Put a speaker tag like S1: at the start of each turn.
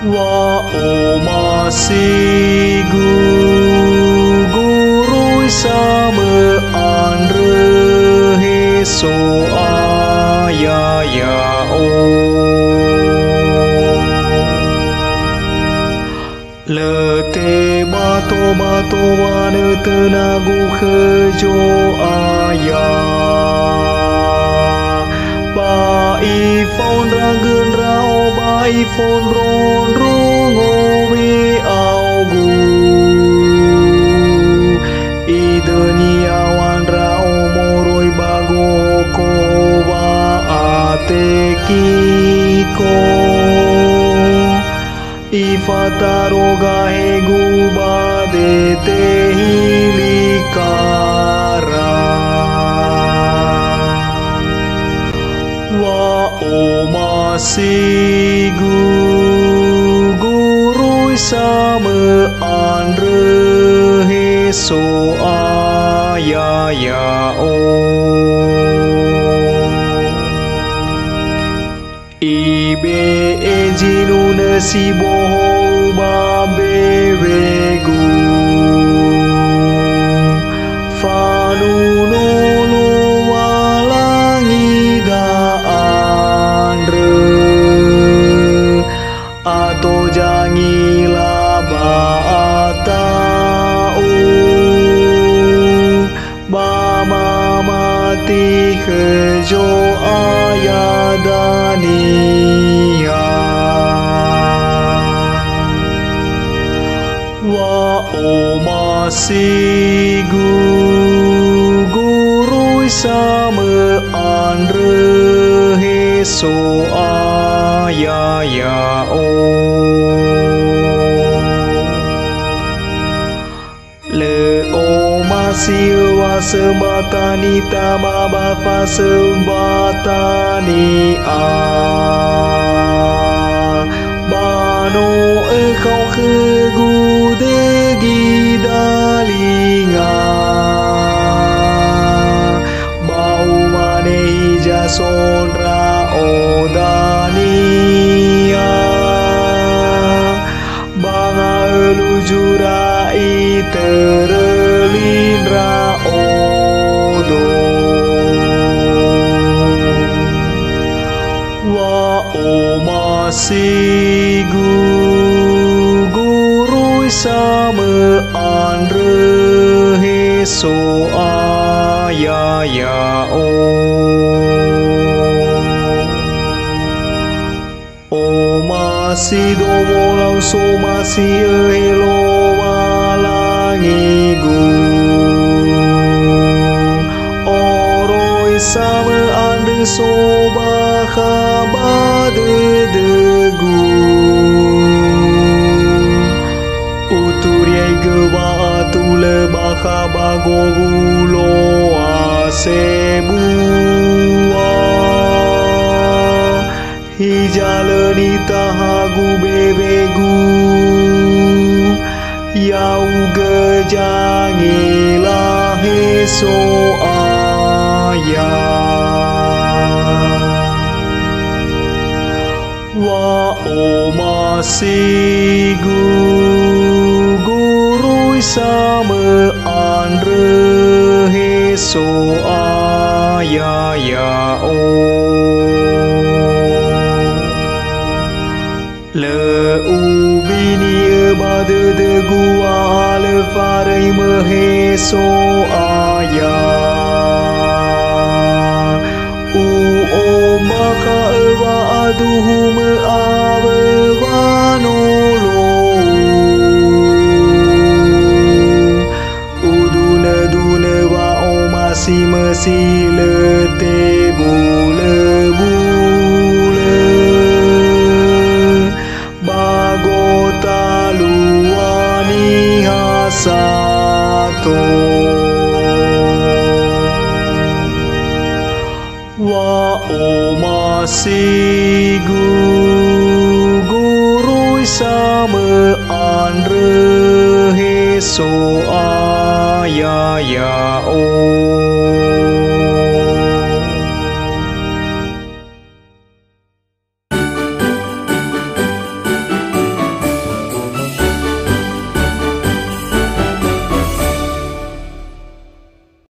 S1: Wa o masih guru sama andre so aya ya o lete bato wane tenagu kejo aya bai phone ragen rao bai phone ron rungo we augu idenia wan rao moroi bago ko wa atekiko ifataro gahe guba de tehilikara wa o masih guru sama andre so aya ya o ibe ejinu nasibo ba bewegu fanu nulu walangi da andre atau jangila ba atau ba mati kejo ayadania wa o masih guru sama andre so aya ya o le o masih wa sebatani tababa fa sebatani a bano kau kegu degi dalinga bau mane hija sonra odania banga elujura terlindra odo wa o masih guru sama andre so aya ya o masih domo so masih elo walangigu oroi sama andre so bakabadegu uturiai gewa tule bakabagogulo asebua hijaleni tahagu bebegu yau gejangilah so aya wa o masih guru sama andre so aya ya o le ubini bade de gua le farai mehe so aya u o maka wa aduhum awanolo udune dune wa o masih mesile te bule bule bagota luani hasato wa o masih guru sama andre so aya ya o